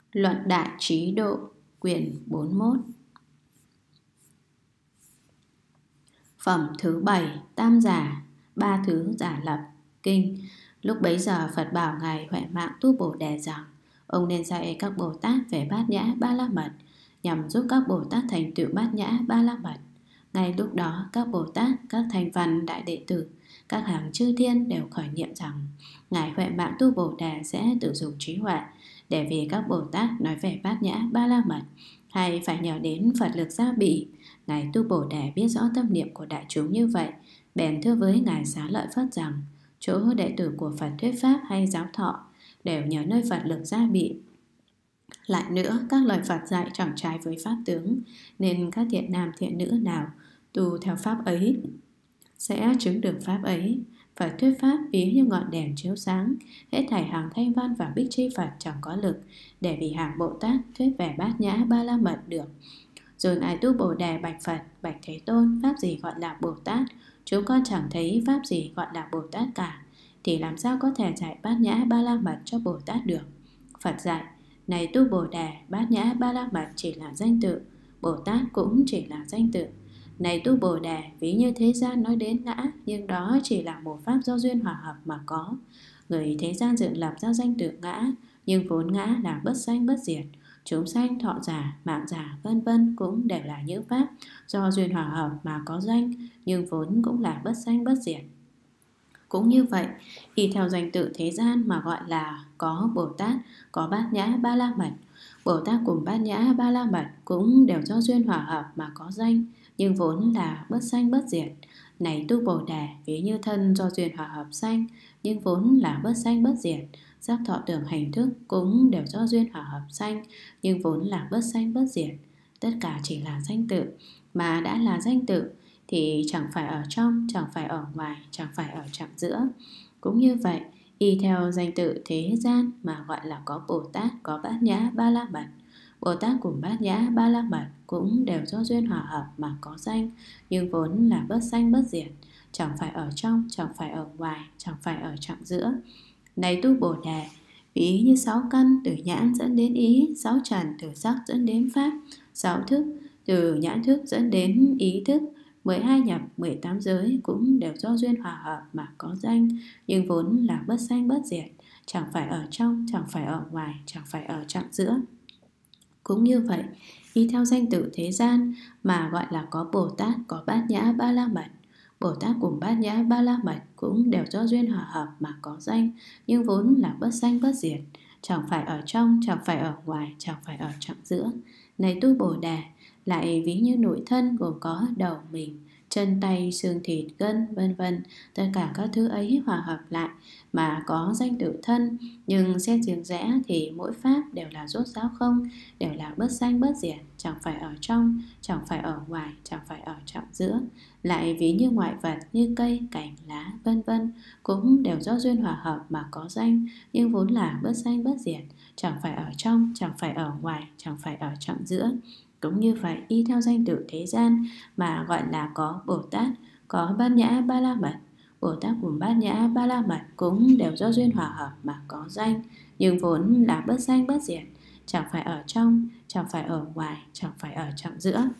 Luận Đại Trí Độ, quyển 41. Phẩm thứ 7, Tam Giả, ba thứ giả lập, kinh. Lúc bấy giờ Phật bảo Ngài Huệ Mạng Tu Bồ Đề rằng: ông nên dạy các Bồ Tát về Bát Nhã Ba La Mật, nhằm giúp các Bồ Tát thành tựu Bát Nhã Ba La Mật. Ngay lúc đó các Bồ Tát, các thành văn đại đệ tử, các hàng chư thiên đều khởi niệm rằng Ngài Huệ Mạng Tu Bồ Đề sẽ tự dùng trí huệ để vì các Bồ Tát nói về Bát Nhã Ba La Mật, hay phải nhờ đến Phật lực gia bị. Ngài Tu Bồ Đề biết rõ tâm niệm của đại chúng như vậy, bèn thưa với Ngài Xá Lợi Phất rằng: chỗ đệ tử của Phật thuyết pháp hay giáo thọ đều nhờ nơi Phật lực gia bị. Lại nữa, các lời Phật dạy chẳng trái với pháp tướng, nên các thiện nam thiện nữ nào tu theo pháp ấy sẽ chứng được pháp ấy. Phật thuyết pháp ví như ngọn đèn chiếu sáng, hết thảy hàng thanh văn và bích chi Phật chẳng có lực để vì hàng Bồ Tát thuyết về Bát Nhã Ba La Mật được. Rồi Ngài Tu Bồ Đề bạch Phật: bạch Thế Tôn, pháp gì gọi là Bồ Tát? Chúng con chẳng thấy pháp gì gọi là Bồ Tát cả, thì làm sao có thể dạy Bát Nhã Ba La Mật cho Bồ Tát được? Phật dạy: này Tu Bồ Đề, Bát Nhã Ba La Mật chỉ là danh tự, Bồ Tát cũng chỉ là danh tự. Này Tu Bồ Đề, ví như thế gian nói đến ngã, nhưng đó chỉ là một pháp do duyên hòa hợp mà có. Người thế gian dựng lập ra danh tự ngã, nhưng vốn ngã là bất sanh bất diệt. Chúng sanh, thọ giả, mạng giả, vân vân cũng đều là những pháp do duyên hòa hợp mà có danh, nhưng vốn cũng là bất sanh bất diệt. Cũng như vậy, y theo danh tự thế gian mà gọi là có Bồ Tát, có Bát Nhã Ba La Mật. Bồ Tát cùng Bát Nhã Ba La Mật cũng đều do duyên hòa hợp mà có danh, nhưng vốn là bất sanh bất diệt. Này Tu Bồ Đề, ví như thân do duyên hòa hợp sanh, nhưng vốn là bất sanh bất diệt. Sắc thọ tưởng hành thức cũng đều do duyên hòa hợp sanh, nhưng vốn là bất sanh bất diệt. Tất cả chỉ là danh tự, mà đã là danh tự thì chẳng phải ở trong, chẳng phải ở ngoài, chẳng phải ở chặng giữa. Cũng như vậy, y theo danh tự thế gian mà gọi là có Bồ Tát, có Bát Nhã Ba La Mật. Bồ Tát cùng Bát Nhã Ba La Mật cũng đều do duyên hòa hợp mà có danh, nhưng vốn là bất sanh bất diệt, chẳng phải ở trong, chẳng phải ở ngoài, chẳng phải ở chặng giữa. Này Tu Bồ Đề, ví như 6 căn từ nhãn dẫn đến ý, 6 trần từ sắc dẫn đến pháp, 6 thức từ nhãn thức dẫn đến ý thức, 12 nhập, 18 giới cũng đều do duyên hòa hợp mà có danh, nhưng vốn là bất sanh bất diệt, chẳng phải ở trong, chẳng phải ở ngoài, chẳng phải ở chặng giữa. Cũng như vậy, y theo danh tự thế gian mà gọi là có Bồ Tát, có Bát Nhã Ba La Mật. Bồ Tát cùng Bát Nhã Ba La Mật cũng đều do duyên hòa hợp mà có danh, nhưng vốn là bất sanh bất diệt, chẳng phải ở trong, chẳng phải ở ngoài, chẳng phải ở chặng giữa. Này Tu Bồ Đề, lại ví như nội thân gồm có đầu mình, chân tay, xương thịt, gân, vân vân, tất cả các thứ ấy hòa hợp lại mà có danh tự thân. Nhưng xét riêng rẽ thì mỗi pháp đều là rốt ráo không, đều là bất sanh bất diệt, chẳng phải ở trong, chẳng phải ở ngoài, chẳng phải ở chặng giữa. Lại ví như ngoại vật như cây, cảnh, lá, vân vân, cũng đều do duyên hòa hợp mà có danh, nhưng vốn là bất sanh bất diệt, chẳng phải ở trong, chẳng phải ở ngoài, chẳng phải ở chặng giữa. Cũng như vậy, y theo danh tự thế gian mà gọi là có Bồ Tát, có Bát Nhã Ba La Mật. Bồ Tát cùng Bát Nhã Ba La Mật cũng đều do duyên hòa hợp mà có danh, nhưng vốn là bất sanh bất diệt, chẳng phải ở trong, chẳng phải ở ngoài, chẳng phải ở chặng giữa.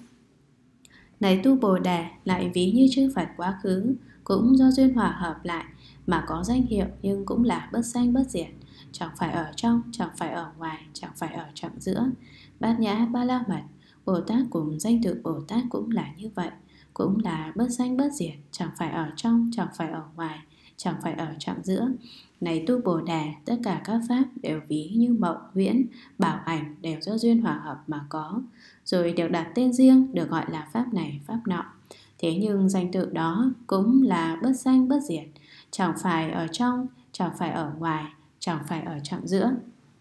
Này Tu Bồ Đề, lại ví như chư Phật quá khứ cũng do duyên hòa hợp lại mà có danh hiệu, nhưng cũng là bất sanh bất diệt, chẳng phải ở trong, chẳng phải ở ngoài, chẳng phải ở chặng giữa. Bát Nhã Ba La Mật, Bồ Tát cùng danh tự Bồ Tát cũng là như vậy, cũng là bất sanh bất diệt, chẳng phải ở trong, chẳng phải ở ngoài, chẳng phải ở chặng giữa. Này Tu Bồ Đề, tất cả các pháp đều ví như mộng, huyễn, bảo ảnh đều do duyên hòa hợp mà có, rồi đều đặt tên riêng được gọi là pháp này, pháp nọ. Thế nhưng danh tự đó cũng là bất sanh bất diệt, chẳng phải ở trong, chẳng phải ở ngoài, chẳng phải ở chặng giữa.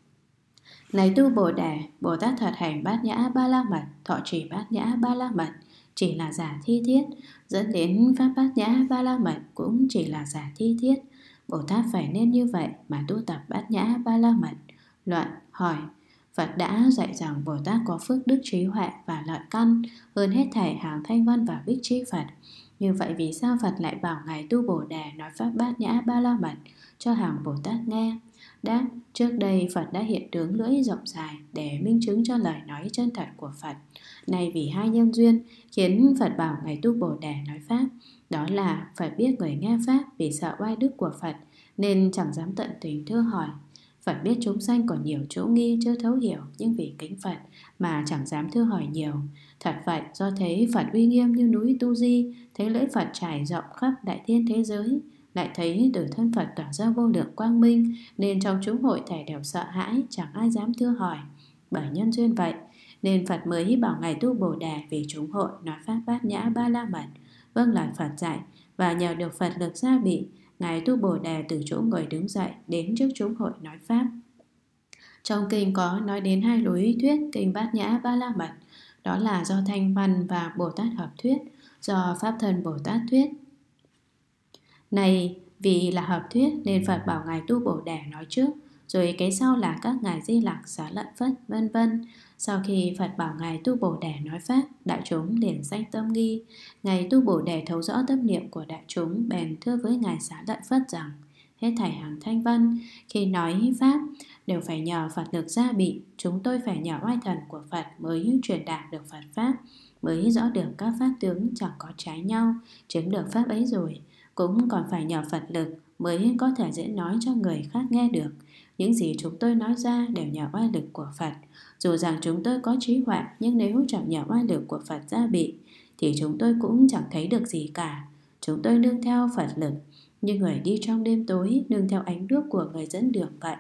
Này Tu Bồ Đề, Bồ Tát thật hành Bát Nhã Ba La Mật, thọ trì Bát Nhã Ba La Mật chỉ là giả thi thiết, dẫn đến pháp Bát Nhã Ba La Mật cũng chỉ là giả thi thiết. Bồ Tát phải nên như vậy mà tu tập Bát Nhã Ba La Mật. Luận hỏi: Phật đã dạy rằng Bồ Tát có phước đức trí huệ và lợi căn hơn hết thảy hàng thanh văn và bích chi Phật. Như vậy vì sao Phật lại bảo Ngài Tu Bồ Đề nói pháp Bát Nhã Ba La Mật cho hàng Bồ Tát nghe? Đáp: Trước đây Phật đã hiện tướng lưỡi rộng dài để minh chứng cho lời nói chân thật của Phật. Nay vì hai nhân duyên khiến Phật bảo Ngài Tu Bồ Đề nói Pháp. Đó là Phật biết người nghe Pháp vì sợ oai đức của Phật nên chẳng dám tận tình thưa hỏi. Phật biết chúng sanh còn nhiều chỗ nghi chưa thấu hiểu, nhưng vì kính Phật mà chẳng dám thưa hỏi nhiều. Thật vậy, do thấy Phật uy nghiêm như núi Tu Di, thấy lưỡi Phật trải rộng khắp đại thiên thế giới, lại thấy từ thân Phật tỏa ra vô lượng quang minh, nên trong chúng hội thảy đều sợ hãi, chẳng ai dám thưa hỏi. Bởi nhân duyên vậy nên Phật mới bảo Ngài Tu Bồ Đề vì chúng hội nói Pháp Bát Nhã Ba La Mật, vâng lời Phật dạy, và nhờ được Phật lực gia bị, Ngài Tu Bồ Đề từ chỗ ngồi đứng dậy đến trước chúng hội nói Pháp. Trong kinh có nói đến hai lối thuyết kinh Bát Nhã Ba La Mật, đó là do Thanh Văn và Bồ Tát hợp thuyết, do Pháp Thân Bồ Tát thuyết. Này, vì là hợp thuyết nên Phật bảo Ngài Tu Bồ Đề nói trước, rồi cái sau là các ngài Di Lặc, Xá Lợi Phất, vân vân. Sau khi Phật bảo Ngài Tu Bồ Đề nói Pháp, đại chúng liền sanh tâm nghi. Ngài Tu Bồ Đề thấu rõ tâm niệm của đại chúng, bèn thưa với ngài Xá Lợi Phất rằng: hết thảy hàng thanh văn khi nói Pháp đều phải nhờ Phật lực gia bị. Chúng tôi phải nhờ oai thần của Phật mới truyền đạt được Phật Pháp, mới rõ được các pháp tướng chẳng có trái nhau, chứng được Pháp ấy rồi. Cũng còn phải nhờ Phật lực mới có thể dễ nói cho người khác nghe được. Những gì chúng tôi nói ra đều nhờ oai lực của Phật. Dù rằng chúng tôi có trí huệ, nhưng nếu chẳng nhờ oai lực của Phật gia bị thì chúng tôi cũng chẳng thấy được gì cả. Chúng tôi nương theo Phật lực như người đi trong đêm tối nương theo ánh đuốc của người dẫn đường vậy.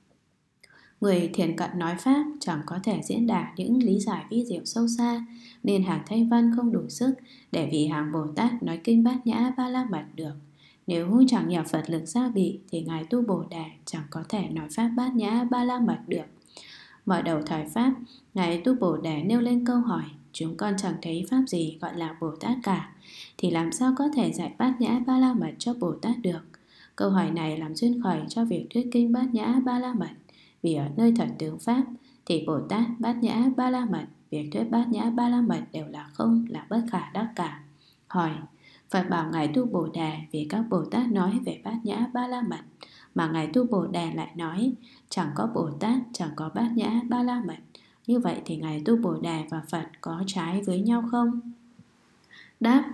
Người thiền cận nói Pháp chẳng có thể diễn đạt những lý giải vi diệu sâu xa, nên hàng thanh văn không đủ sức để vì hàng Bồ Tát nói kinh Bát Nhã Ba La Mật được. Nếu chẳng nhờ Phật lực gia bị thì Ngài Tu Bồ Đề chẳng có thể nói Pháp Bát Nhã Ba La Mật được. Mở đầu thời Pháp, Ngài Tu Bồ Đề nêu lên câu hỏi: chúng con chẳng thấy Pháp gì gọi là Bồ Tát cả, thì làm sao có thể dạy Bát Nhã Ba La Mật cho Bồ Tát được? Câu hỏi này làm duyên khởi cho việc thuyết kinh Bát Nhã Ba La Mật. Vì ở nơi thật tướng Pháp thì Bồ Tát Bát Nhã Ba La Mật, việc thuyết Bát Nhã Ba La Mật đều là không, là bất khả đắc cả. Hỏi: Phật bảo Ngài Tu Bồ Đề vì các Bồ Tát nói về Bát Nhã Ba La Mật, mà Ngài Tu Bồ Đề lại nói chẳng có Bồ Tát, chẳng có Bát Nhã Ba La Mật. Như vậy thì Ngài Tu Bồ Đề và Phật có trái với nhau không? Đáp: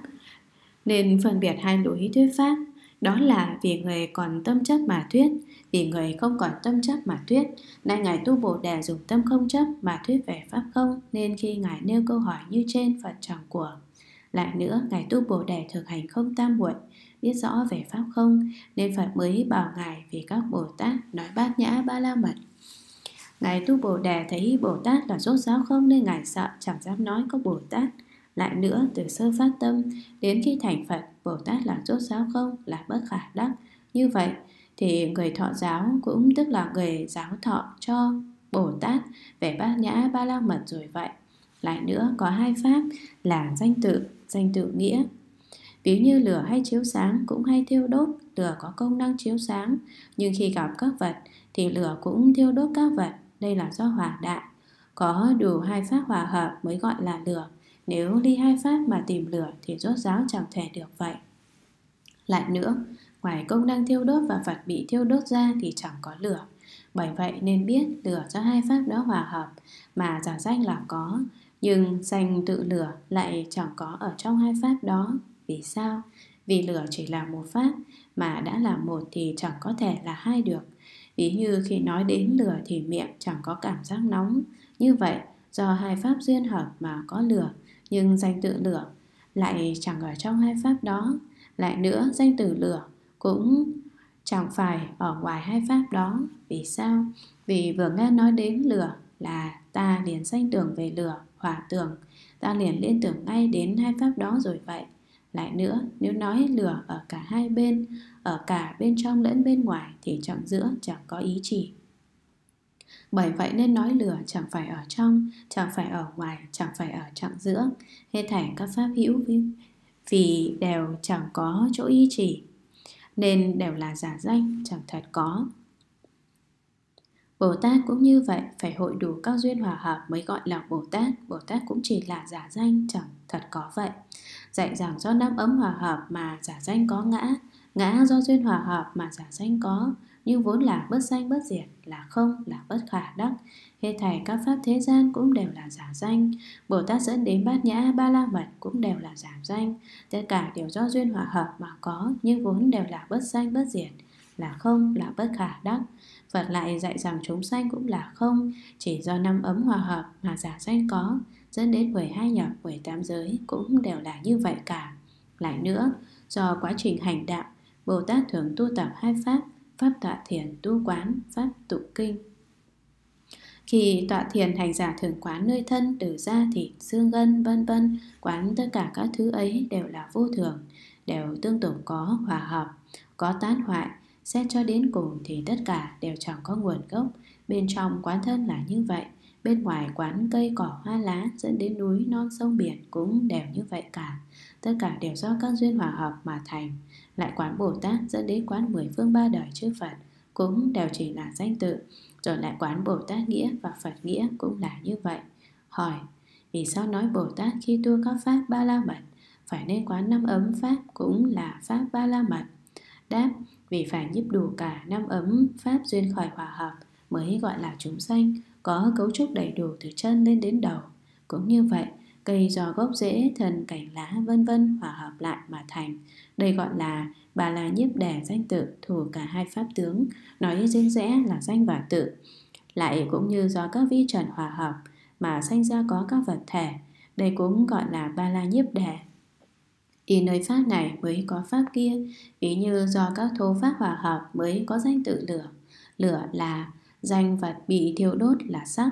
nên phân biệt hai lối thuyết Pháp. Đó là vì người còn tâm chấp mà thuyết, vì người không còn tâm chấp mà thuyết. Nay Ngài Tu Bồ Đề dùng tâm không chấp mà thuyết về Pháp không, nên khi Ngài nêu câu hỏi như trên, Phật chẳng của. Lại nữa, Ngài Tu Bồ Đề thực hành không tam muội, biết rõ về Pháp không, nên Phật mới bảo Ngài vì các Bồ Tát nói Bát Nhã Ba La Mật. Ngài Tu Bồ Đề thấy Bồ Tát là rốt ráo không nên Ngài sợ, chẳng dám nói có Bồ Tát. Lại nữa, từ sơ phát tâm đến khi thành Phật, Bồ Tát là rốt ráo không, là bất khả đắc. Như vậy thì người thọ giáo cũng tức là người giáo thọ cho Bồ Tát về Bát Nhã Ba La Mật rồi vậy. Lại nữa, có hai pháp là danh tự nghĩa. Ví như lửa hay chiếu sáng cũng hay thiêu đốt. Lửa có công năng chiếu sáng, nhưng khi gặp các vật thì lửa cũng thiêu đốt các vật. Đây là do hỏa đại. Có đủ hai pháp hòa hợp mới gọi là lửa. Nếu ly hai pháp mà tìm lửa thì rốt ráo chẳng thể được vậy. Lại nữa, ngoài công năng thiêu đốt và vật bị thiêu đốt ra thì chẳng có lửa. Bởi vậy nên biết lửa do hai pháp đó hòa hợp mà giả danh là có, nhưng danh tự lửa lại chẳng có ở trong hai pháp đó. Vì sao? Vì lửa chỉ là một pháp, mà đã là một thì chẳng có thể là hai được. Ví như khi nói đến lửa thì miệng chẳng có cảm giác nóng. Như vậy, do hai pháp duyên hợp mà có lửa, nhưng danh tự lửa lại chẳng ở trong hai pháp đó. Lại nữa, danh từ lửa cũng chẳng phải ở ngoài hai pháp đó. Vì sao? Vì vừa nghe nói đến lửa là ta liền sanh tưởng về lửa, hỏa tưởng, ta liền liên tưởng ngay đến hai pháp đó rồi vậy. Lại nữa, nếu nói lửa ở cả hai bên, ở cả bên trong lẫn bên ngoài thì chẳng giữa, chẳng có ý chỉ. Bởi vậy nên nói lửa chẳng phải ở trong, chẳng phải ở ngoài, chẳng phải ở chặng giữa. Hết thảy các pháp hữu vì đều chẳng có chỗ ý chỉ, nên đều là giả danh, chẳng thật có. Bồ Tát cũng như vậy, phải hội đủ các duyên hòa hợp mới gọi là Bồ Tát. Bồ Tát cũng chỉ là giả danh, chẳng thật có vậy. Dạy rằng do năm ấm hòa hợp mà giả danh có ngã, ngã do duyên hòa hợp mà giả danh có, nhưng vốn là bất sanh bất diệt, là không, là bất khả đắc. Hết thảy các pháp thế gian cũng đều là giả danh. Bồ Tát dẫn đến Bát Nhã Ba La Mật cũng đều là giả danh. Tất cả đều do duyên hòa hợp mà có, nhưng vốn đều là bất sanh bất diệt, là không, là bất khả đắc. Phật lại dạy rằng chúng sanh cũng là không, chỉ do năm ấm hòa hợp mà giả danh có, dẫn đến 12 nhập, 18 giới cũng đều là như vậy cả. Lại nữa, do quá trình hành đạo, Bồ Tát thường tu tập hai pháp, pháp tọa thiền tu quán, pháp tụng kinh. Khi tọa thiền, hành giả thường quán nơi thân, từ da thịt, xương gân, vân vân, quán tất cả các thứ ấy đều là vô thường, đều tương tự có hòa hợp, có tán hoại. Xét cho đến cùng thì tất cả đều chẳng có nguồn gốc. Bên trong quán thân là như vậy, bên ngoài quán cây cỏ hoa lá, dẫn đến núi non sông biển cũng đều như vậy cả. Tất cả đều do các duyên hòa hợp mà thành. Lại quán Bồ Tát dẫn đến quán 10 phương 3 đời chư Phật cũng đều chỉ là danh tự. Rồi lại quán Bồ Tát nghĩa và Phật nghĩa cũng là như vậy. Hỏi, vì sao nói Bồ Tát khi tu các pháp Ba La Mật phải nên quán năm ấm pháp cũng là pháp Ba La Mật? Đáp, vì phải nhiếp đủ cả năm ấm pháp duyên khởi hòa hợp mới gọi là chúng sanh, có cấu trúc đầy đủ từ chân lên đến đầu. Cũng như vậy, cây do gốc rễ, thân, cành lá vân vân hòa hợp lại mà thành. Đây gọi là Bà La Nhiếp Đẻ danh tự, thủ cả hai pháp tướng, nói riêng rẽ là danh và tự. Lại cũng như do các vi trần hòa hợp mà sanh ra có các vật thể, đây cũng gọi là Ba La Nhiếp Đẻ. Ý nơi pháp này mới có pháp kia. Ý như do các thô pháp hòa hợp mới có danh tự lửa. Lửa là danh vật bị thiêu đốt là sắc,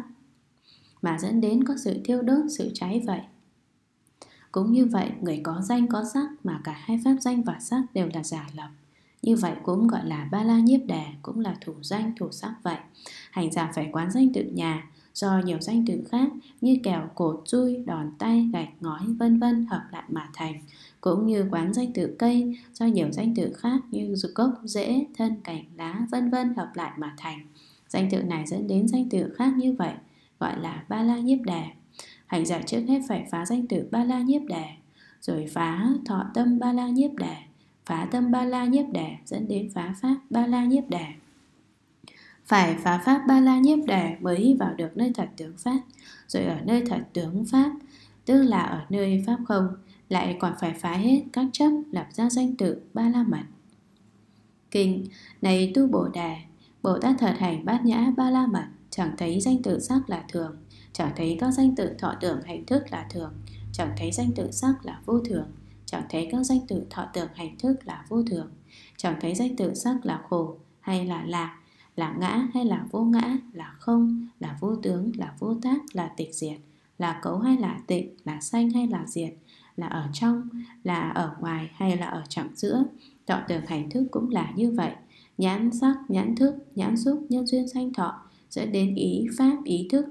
mà dẫn đến có sự thiêu đốt, sự cháy vậy. Cũng như vậy, người có danh có sắc mà cả hai pháp danh và sắc đều là giả lập. Như vậy cũng gọi là Ba La Nhiếp Đẻ, cũng là thủ danh thủ sắc vậy. Hành giả phải quán danh tự nhà, do nhiều danh tự khác như kèo, cột, dui, đòn tay, gạch, ngói vân vân hợp lại mà thành. Cũng như quán danh tự cây, do nhiều danh tự khác như gốc, rễ, thân, cành, lá vân vân hợp lại mà thành. Danh tự này dẫn đến danh tự khác như vậy, gọi là Ba La Nhiếp Đẻ. Hành giả trước hết phải phá danh tự Ba La Nhiếp Đẻ, rồi phá thọ tâm Ba La Nhiếp Đẻ, phá tâm Ba La Nhiếp Đẻ dẫn đến phá pháp Ba La Nhiếp Đẻ. Phải phá pháp Ba La Nhiếp Đẻ mới vào được nơi thật tướng pháp. Rồi ở nơi thật tướng pháp, tức là ở nơi pháp không, lại còn phải phá hết các chấp, lập ra danh tự Ba La Mật. Kinh này tu Bồ Đề, Bồ Tát thật hành Bát Nhã Ba La Mật, chẳng thấy danh tự sắc là thường, chẳng thấy các danh tự thọ tưởng hành thức là thường, chẳng thấy danh tự sắc là vô thường, chẳng thấy các danh tự thọ tưởng hành thức là vô thường, chẳng thấy danh tự sắc là khổ hay là lạc, là ngã hay là vô ngã, là không, là vô tướng, là vô tác, là tịch diệt, là cấu hay là tịnh, là sanh hay là diệt, là ở trong, là ở ngoài hay là ở trọng giữa. Thọ tưởng hành thức cũng là như vậy. Nhãn sắc, nhãn thức, nhãn xúc, nhân duyên sanh thọ, dẫn đến ý pháp, ý thức,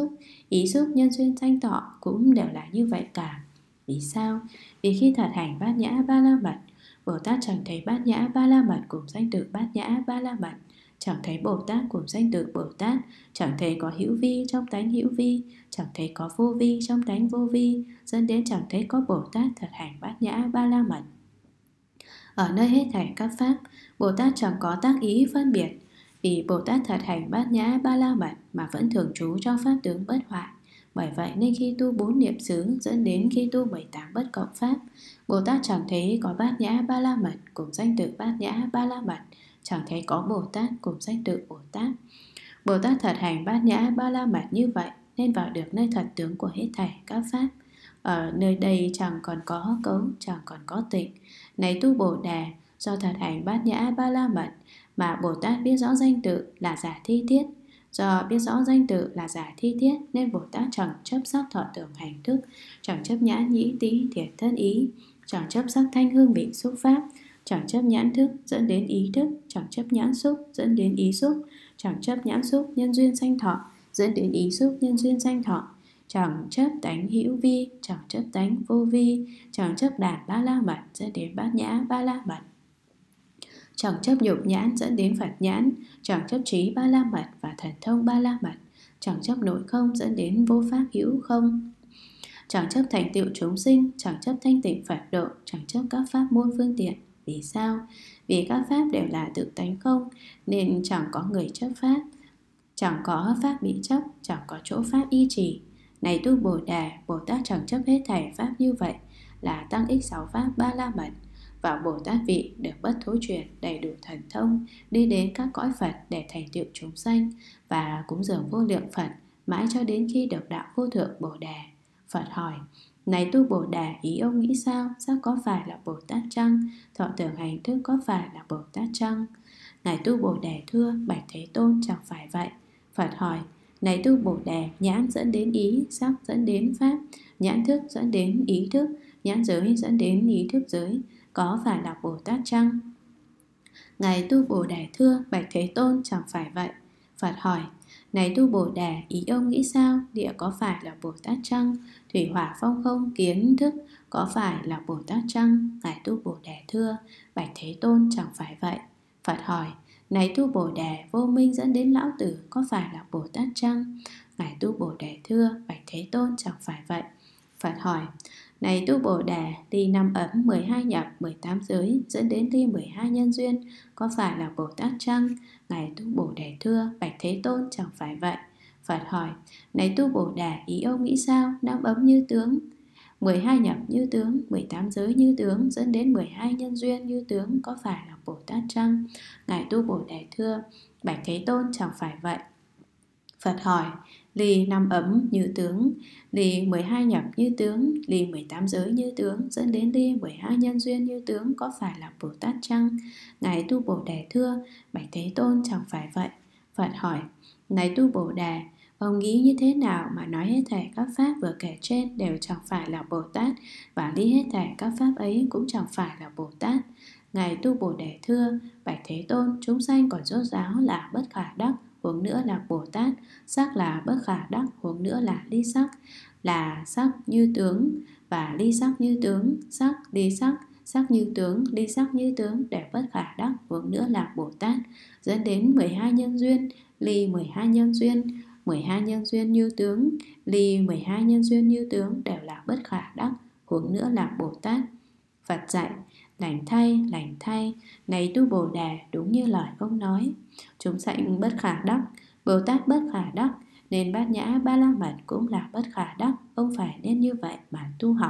ý xúc, nhân duyên sanh thọ cũng đều là như vậy cả. Vì sao? Vì khi thật hành Bát Nhã Ba La Mật, Bồ Tát chẳng thấy Bát Nhã Ba La Mật cùng danh tự Bát Nhã Ba La Mật, chẳng thấy Bồ Tát cùng danh tự Bồ Tát, chẳng thấy có hữu vi trong tánh hữu vi, chẳng thấy có vô vi trong tánh vô vi, dẫn đến chẳng thấy có Bồ Tát thật hành Bát Nhã Ba La Mật. Ở nơi hết thảy các pháp, Bồ Tát chẳng có tác ý phân biệt. Vì Bồ Tát thật hành Bát Nhã Ba La Mật mà vẫn thường trú trong pháp tướng bất hoại. Bởi vậy nên khi tu 4 niệm xứ dẫn đến khi tu 18 bất cộng pháp, Bồ Tát chẳng thấy có Bát Nhã Ba La Mật cùng danh tự Bát Nhã Ba La Mật, chẳng thấy có Bồ Tát cùng danh tự Bồ Tát. Bồ Tát thật hành Bát Nhã Ba La Mật như vậy nên vào được nơi thật tướng của hết thảy các pháp. Ở nơi đây chẳng còn có cấu, chẳng còn có tịnh. Này tu Bồ Đề, do thật hành Bát Nhã Ba La Mật mà Bồ Tát biết rõ danh tự là giả thi thiết. Do biết rõ danh tự là giả thi thiết nên Bồ Tát chẳng chấp sắc thọ tưởng hành thức, chẳng chấp nhãn nhĩ tý thiệt thân ý, chẳng chấp sắc thanh hương vị xúc pháp, chẳng chấp nhãn thức dẫn đến ý thức, chẳng chấp nhãn xúc dẫn đến ý xúc, chẳng chấp nhãn xúc nhân duyên sanh thọ dẫn đến ý xúc nhân duyên sanh thọ, chẳng chấp tánh hữu vi, chẳng chấp tánh vô vi, chẳng chấp đàn Ba La Mật dẫn đến Bát Nhã Ba La Mật, chẳng chấp nhục nhãn dẫn đến Phật nhãn, chẳng chấp trí Ba La Mật và thần thông Ba La Mật, chẳng chấp nội không dẫn đến vô pháp hữu không, chẳng chấp thành tựu chúng sinh, chẳng chấp thanh tịnh Phật độ, chẳng chấp các pháp môn phương tiện. Vì sao? Vì các pháp đều là tự tánh không, nên chẳng có người chấp pháp, chẳng có pháp bị chấp, chẳng có chỗ pháp y trì. Này tu Bồ Đề, Bồ Tát chẳng chấp hết thảy pháp như vậy, là tăng ích 6 pháp ba la mật. Và Bồ Tát vị được bất thối chuyển, đầy đủ thần thông, đi đến các cõi Phật để thành tựu chúng sanh, và cúng dường vô lượng Phật, mãi cho đến khi được đạo vô thượng Bồ Đề. Phật hỏi: Này tu Bồ Đề, ý ông nghĩ sao? Sắc có phải là Bồ Tát chăng? Thọ tưởng hành thức có phải là Bồ Tát chăng? Này tu Bồ Đề thưa: Bạch Thế Tôn, chẳng phải vậy. Phật hỏi: Này tu Bồ Đề, nhãn dẫn đến ý, sắc dẫn đến pháp, nhãn thức dẫn đến ý thức, nhãn giới dẫn đến ý thức giới, có phải là Bồ Tát chăng? Ngài tu Bồ Đề thưa: Bạch Thế Tôn, chẳng phải vậy. Phật hỏi: Này tu Bồ Đề, ý ông nghĩ sao? Địa có phải là Bồ Tát chăng? Thủy hỏa phong không kiến thức có phải là Bồ Tát chăng? Ngài tu Bồ Đề thưa: Bạch Thế Tôn, chẳng phải vậy. Phật hỏi: Này tu Bồ Đề, vô minh dẫn đến lão tử có phải là Bồ Tát chăng? Ngài tu Bồ Đề thưa: Bạch Thế Tôn, chẳng phải vậy. Phật hỏi: Này tu Bồ Đề, ly 5 ấm, 12 nhập, 18 giới dẫn đến ly 12 nhân duyên có phải là Bồ Tát chăng? Ngài tu Bồ Đề thưa: Bạch Thế Tôn, chẳng phải vậy. Phật hỏi: Này tu Bồ Đề, ý ông nghĩ sao? 5 ấm như tướng, 12 nhập như tướng, 18 giới như tướng dẫn đến 12 nhân duyên như tướng có phải là Bồ Tát chăng? Ngài tu Bồ Đề thưa: Bạch Thế Tôn, chẳng phải vậy. Phật hỏi: Ly 5 ấm như tướng, ly 12 nhập như tướng, ly 18 giới như tướng dẫn đến ly 12 nhân duyên như tướng có phải là Bồ Tát chăng? Ngài tu Bồ Đề thưa: Bạch Thế Tôn, chẳng phải vậy. Phật hỏi: Này tu Bồ Đề, ông nghĩ như thế nào mà nói hết thảy các pháp vừa kể trên đều chẳng phải là Bồ Tát, và ly hết thảy các pháp ấy cũng chẳng phải là Bồ Tát? Ngài tu Bồ Đề thưa: Bạch Thế Tôn, chúng sanh còn rốt ráo là bất khả đắc, huống nữa là Bồ Tát. Sắc là bất khả đắc, huống nữa là ly sắc. Là sắc như tướng và ly sắc như tướng, sắc ly sắc, sắc như tướng, ly sắc như tướng đều bất khả đắc, huống nữa là Bồ Tát. Dẫn đến 12 nhân duyên, ly 12 nhân duyên, 12 nhân duyên như tướng, ly 12 nhân duyên như tướng đều là bất khả đắc, huống nữa là Bồ Tát. Phật dạy: lành thay, này tu Bồ Đề, đúng như lời ông nói. Chúng sanh bất khả đắc, Bồ Tát bất khả đắc, nên Bát Nhã Ba La Mật cũng là bất khả đắc. Ông phải nên như vậy mà tu học.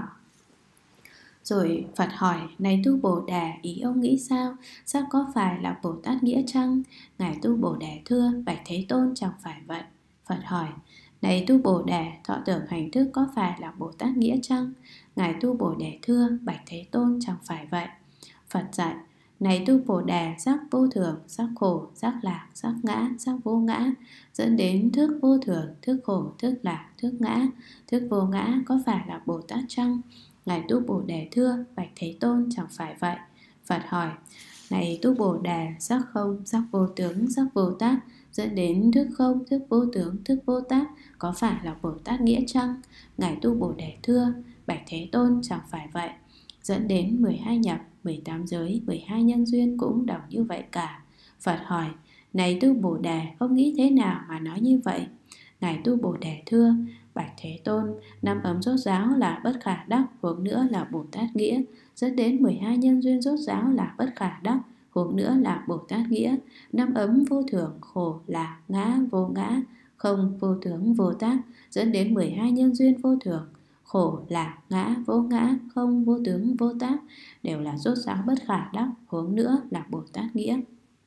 Rồi Phật hỏi: Này tu Bồ Đề, ý ông nghĩ sao? Sắc có phải là Bồ Tát nghĩa chăng? Ngài tu Bồ Đề thưa: Bạch Thế Tôn, chẳng phải vậy. Phật hỏi: Này tu Bồ Đề, thọ tưởng hành thức có phải là Bồ Tát nghĩa chăng? Ngài tu Bồ Đề thưa: Bạch Thế Tôn, chẳng phải vậy. Phật dạy: Này tu Bồ Đề, sắc vô thường, sắc khổ, sắc lạc, sắc ngã, sắc vô ngã dẫn đến thức vô thường, thức khổ, thức lạc, thức ngã, thức vô ngã có phải là Bồ Tát chăng? Ngài tu Bồ Đề thưa: Bạch Thế Tôn, chẳng phải vậy. Phật hỏi: Này tu Bồ Đề, sắc không, sắc vô tướng, sắc vô tác dẫn đến thức không, thức vô tướng, thức vô tác có phải là Bồ Tát nghĩa chăng? Ngài tu Bồ Đề thưa: Bạch Thế Tôn, chẳng phải vậy. Dẫn đến 12 nhập, 18 giới, 12 nhân duyên cũng đồng như vậy cả. Phật hỏi: Này tu Bồ Đề, ông nghĩ thế nào mà nói như vậy? Ngài tu Bồ Đề thưa: Bạch Thế Tôn, 5 ấm rốt ráo là bất khả đắc, huống nữa là Bồ Tát nghĩa. Dẫn đến 12 nhân duyên rốt ráo là bất khả đắc, huống nữa là Bồ Tát nghĩa. 5 ấm vô thường, khổ, lạc, ngã, vô ngã, không, vô tướng, vô tác dẫn đến 12 nhân duyên vô thường, khổ, lạc, ngã, vô ngã, không, vô tướng, vô tác đều là rốt ráo bất khả đắc, huống nữa là Bồ Tát nghĩa.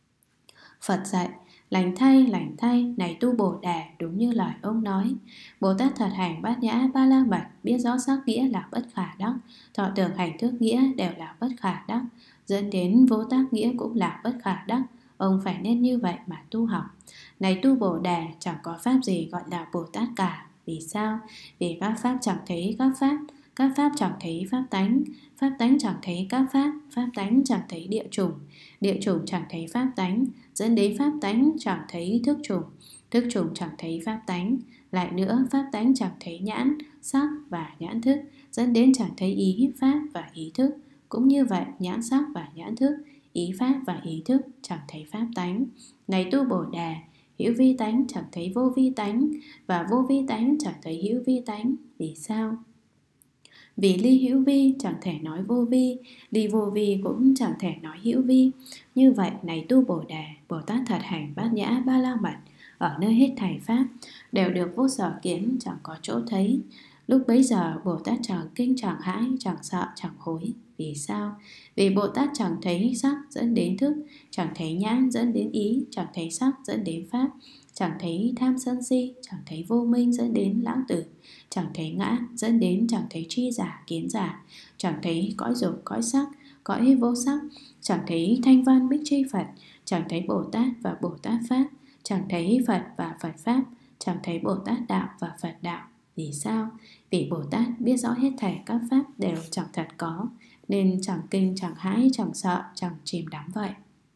Phật dạy: lành thay, này tu Bồ Đề, đúng như lời ông nói. Bồ Tát thật hành Bát Nhã Ba La Mật, biết rõ sắc nghĩa là bất khả đắc, thọ tưởng hành thức nghĩa đều là bất khả đắc, dẫn đến vô tác nghĩa cũng là bất khả đắc. Ông phải nên như vậy mà tu học. Này tu Bồ Đề, chẳng có pháp gì gọi là Bồ Tát cả. Vì sao? Vì các pháp chẳng thấy các pháp chẳng thấy pháp tánh chẳng thấy các pháp tánh chẳng thấy địa chủng chẳng thấy pháp tánh, dẫn đến pháp tánh chẳng thấy thức chủng chẳng thấy pháp tánh, lại nữa pháp tánh chẳng thấy nhãn, sắc và nhãn thức, dẫn đến chẳng thấy ý pháp và ý thức. Cũng như vậy, nhãn sắc và nhãn thức, ý pháp và ý thức chẳng thấy pháp tánh. Này tu Bồ Đề, hữu vi tánh chẳng thấy vô vi tánh, và vô vi tánh chẳng thấy hữu vi tánh. Vì sao? Vì ly hữu vi chẳng thể nói vô vi, ly vô vi cũng chẳng thể nói hữu vi. Như vậy này tu Bồ Đề, Bồ Tát thật hành bát nhã ba la mật, ở nơi hết thảy pháp đều được vô sở kiến, chẳng có chỗ thấy. Lúc bấy giờ Bồ Tát chẳng kinh chẳng hãi, chẳng sợ chẳng hối. Vì sao? Vì Bồ Tát chẳng thấy sắc dẫn đến thức, chẳng thấy nhãn dẫn đến ý, chẳng thấy sắc dẫn đến pháp, chẳng thấy tham sân si, chẳng thấy vô minh dẫn đến lãng tử, chẳng thấy ngã dẫn đến chẳng thấy tri giả kiến giả, chẳng thấy cõi dục cõi sắc, cõi vô sắc, chẳng thấy thanh văn bích tri Phật, chẳng thấy Bồ Tát và Bồ Tát Pháp, chẳng thấy Phật và Phật Pháp, chẳng thấy Bồ Tát Đạo và Phật Đạo. Vì sao? Vì Bồ Tát biết rõ hết thảy các pháp đều chẳng thật có, nên chẳng kinh chẳng hãi chẳng sợ chẳng chìm đắm vậy.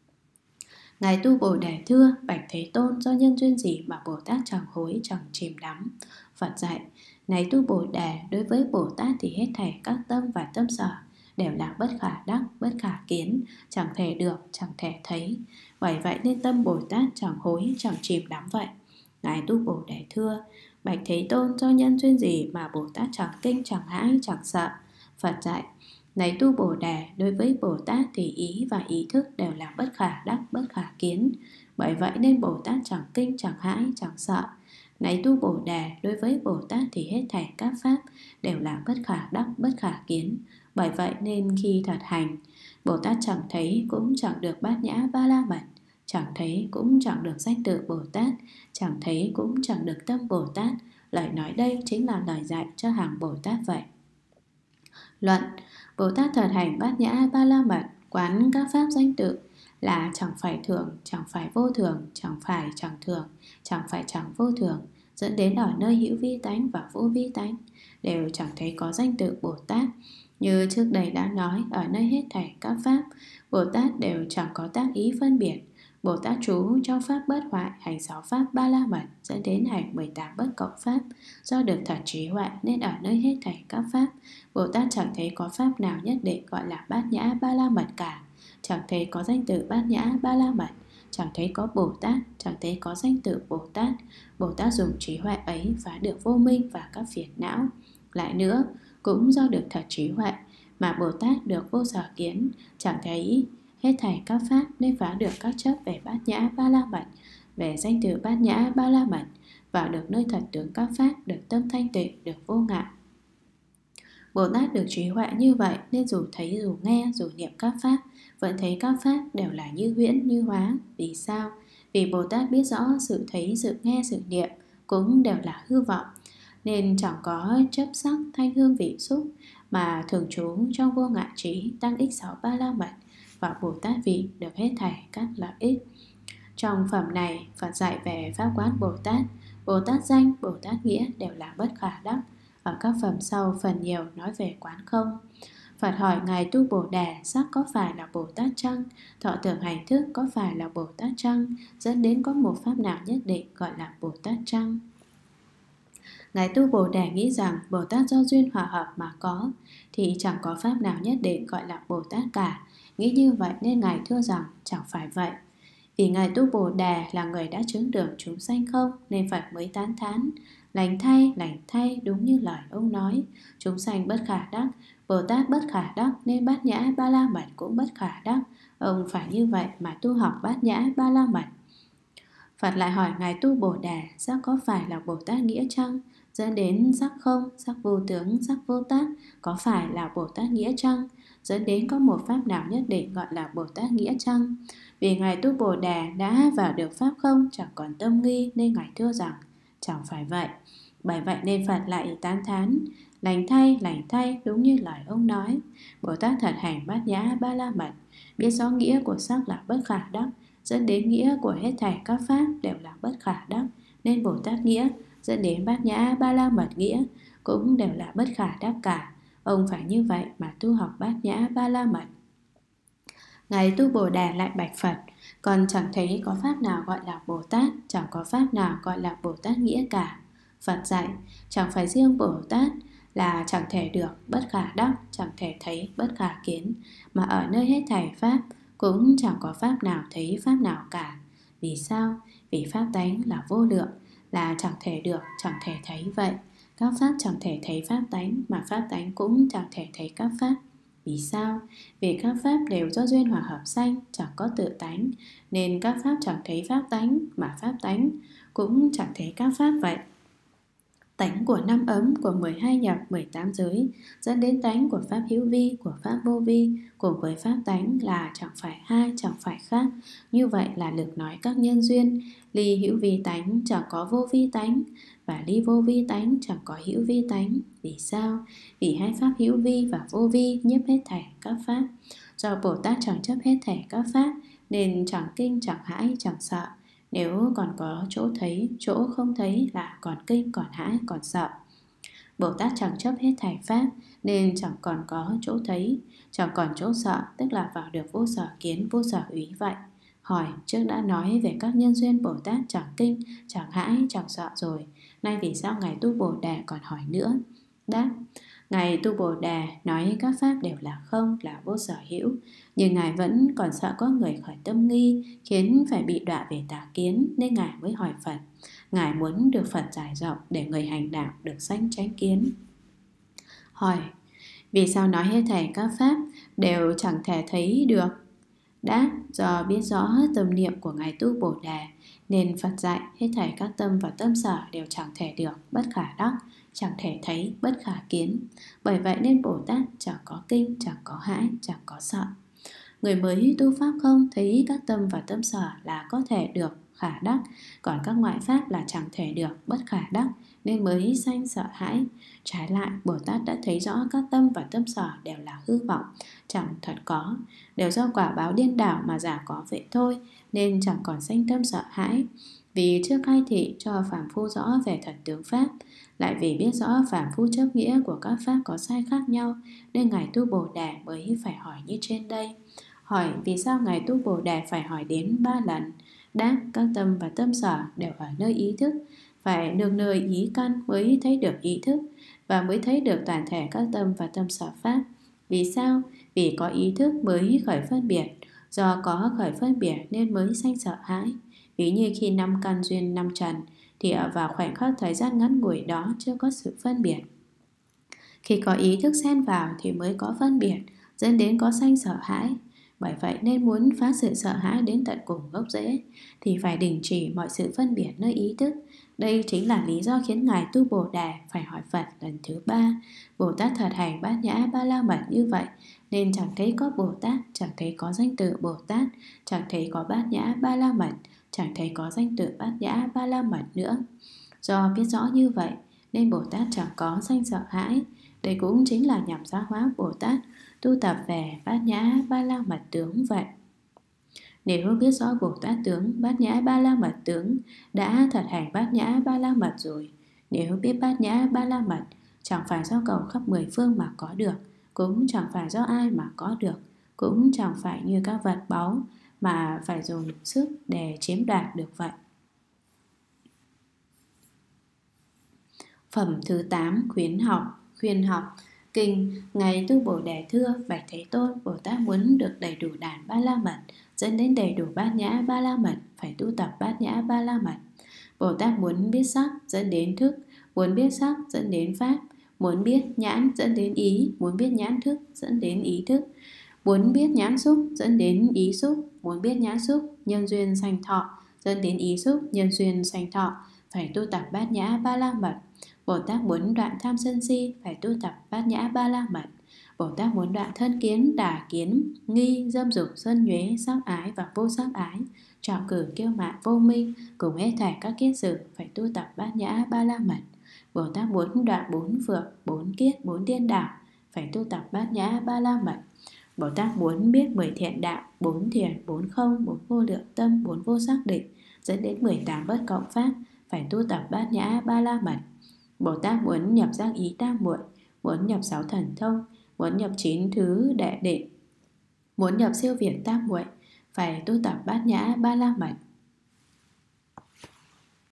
Ngài tu Bồ Đề thưa: Bạch Thế Tôn, do nhân duyên gì mà Bồ Tát chẳng hối chẳng chìm đắm? Phật dạy: Này tu Bồ Đề, đối với Bồ Tát thì hết thảy các tâm và tâm sở đều là bất khả đắc, bất khả kiến, chẳng thể được, chẳng thể thấy. Bởi vậy nên tâm Bồ Tát chẳng hối chẳng chìm đắm vậy. Ngài tu Bồ Đề thưa: Bạch Thế Tôn, do nhân duyên gì mà Bồ Tát chẳng kinh chẳng hãi chẳng sợ? Phật dạy: Này tu Bồ Đề, đối với Bồ Tát thì ý và ý thức đều là bất khả đắc, bất khả kiến. Bởi vậy nên Bồ Tát chẳng kinh chẳng hãi chẳng sợ. Này tu Bồ Đề, đối với Bồ Tát thì hết thảy các pháp đều là bất khả đắc, bất khả kiến. Bởi vậy nên khi thật hành, Bồ Tát chẳng thấy cũng chẳng được bát nhã ba la mật, chẳng thấy cũng chẳng được danh tự Bồ Tát, chẳng thấy cũng chẳng được tâm Bồ Tát. Lời nói đây chính là lời dạy cho hàng Bồ Tát vậy. Luận: Bồ Tát thật hành bát nhã ba la mật, quán các pháp danh tự là chẳng phải thường, chẳng phải vô thường, chẳng phải chẳng thường, chẳng phải chẳng vô thường, dẫn đến ở nơi hữu vi tánh và vô vi tánh đều chẳng thấy có danh tự Bồ Tát. Như trước đây đã nói, ở nơi hết thảy các pháp, Bồ Tát đều chẳng có tác ý phân biệt. Bồ Tát trú trong pháp bất hoại, hành 6 pháp ba la mật, dẫn đến hành 18 bất cộng pháp. Do được thật trí huệ nên ở nơi hết thảy các pháp, Bồ Tát chẳng thấy có pháp nào nhất định gọi là bát nhã ba la mật cả. Chẳng thấy có danh tự bát nhã ba la mật, chẳng thấy có Bồ Tát, chẳng thấy có danh tự Bồ Tát. Bồ Tát dùng trí huệ ấy phá được vô minh và các phiền não. Lại nữa, cũng do được thật trí huệ mà Bồ Tát được vô sở kiến, chẳng thấy hết thảy các pháp nên phá được các chấp về bát nhã ba la mật, về danh tự bát nhã ba la mật, vào được nơi thật tướng các pháp, được tâm thanh tịnh, được vô ngại. Bồ Tát được trí huệ như vậy nên dù thấy, dù nghe, dù niệm các pháp, vẫn thấy các pháp đều là như huyễn, như hóa. Vì sao? Vì Bồ Tát biết rõ sự thấy, sự nghe, sự niệm cũng đều là hư vọng, nên chẳng có chấp sắc, thanh hương vị xúc, mà thường trú trong vô ngại trí, tăng ích 6 ba la mật, và Bồ Tát vị được hết thảy các lợi ích. Trong phẩm này, Phật dạy về pháp quán Bồ Tát. Bồ Tát danh, Bồ Tát nghĩa đều là bất khả đắc. Ở các phẩm sau phần nhiều nói về quán không. Phật hỏi Ngài tu Bồ Đề: sắc có phải là Bồ Tát chăng? Thọ tưởng hành thức có phải là Bồ Tát chăng? Dẫn đến có một pháp nào nhất định gọi là Bồ Tát chăng? Ngài tu Bồ Đề nghĩ rằng Bồ Tát do duyên hòa hợp mà có, thì chẳng có pháp nào nhất định gọi là Bồ Tát cả. Nghĩ như vậy nên Ngài thưa rằng chẳng phải vậy. Vì Ngài tu Bồ Đề là người đã chứng được chúng sanh không, nên Phật mới tán thán: lành thay, đúng như lời ông nói. Chúng sanh bất khả đắc, Bồ Tát bất khả đắc, nên bát nhã ba la mật cũng bất khả đắc. Ông phải như vậy mà tu học bát nhã ba la mật. Phật lại hỏi Ngài tu Bồ Đề: sắc có phải là Bồ Tát nghĩa chăng? Dẫn đến sắc không, sắc vô tướng, sắc vô tác có phải là Bồ Tát nghĩa chăng? Dẫn đến có một pháp nào nhất định gọi là Bồ Tát nghĩa chăng? Vì Ngài tu Bồ Đề đã vào được pháp không, chẳng còn tâm nghi, nên Ngài thưa rằng chẳng phải vậy. Bởi vậy nên Phật lại tán thán: lành thay, đúng như lời ông nói. Bồ Tát thật hành bát nhã ba la mật, biết rõ nghĩa của sắc là bất khả đắc, dẫn đến nghĩa của hết thảy các pháp đều là bất khả đắc, nên Bồ Tát nghĩa dẫn đến bát nhã ba la mật nghĩa cũng đều là bất khả đắc cả. Ông phải như vậy mà tu học bát nhã ba la mật. Ngài tu Bồ Đề lại bạch Phật: còn chẳng thấy có pháp nào gọi là Bồ Tát, chẳng có pháp nào gọi là Bồ Tát nghĩa cả. Phật dạy: chẳng phải riêng Bồ Tát là chẳng thể được, bất khả đắc, chẳng thể thấy, bất khả kiến, mà ở nơi hết thảy pháp cũng chẳng có pháp nào thấy pháp nào cả. Vì sao? Vì pháp tánh là vô lượng, là chẳng thể được, chẳng thể thấy vậy. Các pháp chẳng thể thấy pháp tánh, mà pháp tánh cũng chẳng thể thấy các pháp. Vì sao? Vì các pháp đều do duyên hòa hợp sanh, chẳng có tự tánh, nên các pháp chẳng thấy pháp tánh, mà pháp tánh cũng chẳng thấy các pháp vậy. Tánh của 5 ấm, của 12 nhập, 18 giới dẫn đến tánh của pháp hữu vi, của pháp vô vi, cùng với pháp tánh là chẳng phải hai, chẳng phải khác. Như vậy là lực nói các nhân duyên. Ly hữu vi tánh chẳng có vô vi tánh, và ly vô vi tánh chẳng có hữu vi tánh. Vì sao? Vì hai pháp hữu vi và vô vi nhiếp hết thảy các pháp. Do Bồ Tát chẳng chấp hết thảy các pháp, nên chẳng kinh, chẳng hãi, chẳng sợ. Nếu còn có chỗ thấy, chỗ không thấy là còn kinh, còn hãi, còn sợ. Bồ Tát chẳng chấp hết thảy pháp, nên chẳng còn có chỗ thấy, chẳng còn chỗ sợ, tức là vào được vô sở kiến, vô sở úy vậy. Hỏi, trước đã nói về các nhân duyên Bồ Tát chẳng kinh, chẳng hãi, chẳng sợ rồi. Nay vì sao Ngài Tu Bồ Đề còn hỏi nữa? Đáp, Ngài Tu Bồ Đề nói các pháp đều là không, là vô sở hữu, nhưng Ngài vẫn còn sợ có người khởi tâm nghi, khiến phải bị đọa về tà kiến, nên Ngài mới hỏi Phật. Ngài muốn được Phật giải rộng để người hành đạo được sanh chánh kiến. Hỏi, vì sao nói hết thảy các pháp đều chẳng thể thấy được? Đáp, do biết rõ tâm niệm của Ngài Tu Bồ Đề, nên Phật dạy hết thảy các tâm và tâm sở đều chẳng thể được, bất khả đắc, chẳng thể thấy, bất khả kiến. Bởi vậy nên Bồ Tát chẳng có kinh, chẳng có hãi, chẳng có sợ. Người mới tu pháp không thấy các tâm và tâm sở là có thể được, khả đắc, còn các ngoại pháp là chẳng thể được, bất khả đắc, nên mới sanh sợ hãi. Trái lại, Bồ Tát đã thấy rõ các tâm và tâm sở đều là hư vọng, chẳng thật có, đều do quả báo điên đảo mà giả có vậy thôi, nên chẳng còn sanh tâm sợ hãi. Vì trước khai thị cho phàm phu rõ về thật tướng pháp, lại vì biết rõ phàm phu chấp nghĩa của các pháp có sai khác nhau, nên Ngài Tu Bồ Đề mới phải hỏi như trên đây. Hỏi, vì sao Ngài Tu Bồ Đề phải hỏi đến 3 lần? Đáp, các tâm và tâm sở đều ở nơi ý thức, phải được nơi ý căn mới thấy được ý thức, và mới thấy được toàn thể các tâm và tâm sở pháp. Vì sao? Vì có ý thức mới khởi phân biệt, do có khởi phân biệt nên mới sanh sợ hãi. Ví như khi 5 căn duyên 5 trần, thì ở vào khoảnh khắc thời gian ngắn ngủi đó chưa có sự phân biệt. Khi có ý thức xen vào thì mới có phân biệt, dẫn đến có sanh sợ hãi. Bởi vậy nên muốn phá sự sợ hãi đến tận cùng gốc rễ, thì phải đình chỉ mọi sự phân biệt nơi ý thức. Đây chính là lý do khiến Ngài Tu Bồ Đề phải hỏi Phật lần thứ 3. Bồ Tát thật hành bát nhã ba la mật như vậy, nên chẳng thấy có Bồ Tát, chẳng thấy có danh tự Bồ Tát, chẳng thấy có bát nhã ba la mật, chẳng thấy có danh tự bát nhã ba la mật nữa. Do biết rõ như vậy, nên Bồ Tát chẳng có sanh sợ hãi. Đây cũng chính là nhằm giáo hóa Bồ Tát tu tập về bát nhã ba la mật tướng vậy. Nếu biết rõ Bồ Tát tướng, bát nhã ba la mật tướng, đã thật hành bát nhã ba la mật rồi. Nếu biết bát nhã ba la mật, chẳng phải do cầu khắp 10 phương mà có được, cũng chẳng phải do ai mà có được, cũng chẳng phải như các vật báu mà phải dùng sức để chiếm đoạt được vậy. Phẩm thứ 8, khuyên học. Kinh. Ngài Tu Bồ Đề thưa, bạch Thế Tôn, Bồ Tát muốn được đầy đủ đàn ba la mật, dẫn đến đầy đủ bát nhã ba la mật, phải tu tập bát nhã ba la mật. Bồ Tát muốn biết sắc, dẫn đến thức, muốn biết sắc, dẫn đến pháp, muốn biết nhãn, dẫn đến ý, muốn biết nhãn thức, dẫn đến ý thức, muốn biết nhãn xúc, dẫn đến ý xúc, muốn biết nhãn xúc, nhân duyên sanh thọ, dẫn đến ý xúc, nhân duyên sanh thọ, phải tu tập bát nhã ba la mật. Bồ Tát muốn đoạn tham sân si, phải tu tập bát nhã ba la mật. Bồ Tát muốn đoạn thân kiến, đà kiến, nghi, dâm dục, sân nhuế, sắc ái và vô sắc ái, trạo cử, kiêu mạn, vô minh, cùng hết thảy các kiết sử, phải tu tập bát nhã ba la mật. Bồ Tát muốn đoạn 4 phượng, 4 kiết, 4 điên đảo, phải tu tập bát nhã ba la mật. Bồ Tát muốn biết 10 thiện đạo, 4 thiền, 4 không, 4 vô lượng tâm, 4 vô xác định, dẫn đến 18 bất cộng pháp, phải tu tập bát nhã ba la mật. Bồ Tát muốn nhập giác ý tam muội, muốn nhập 6 thần thông, muốn nhập 9 thứ đệ định, muốn nhập siêu việt tam muội, phải tu tập bát nhã ba la mật.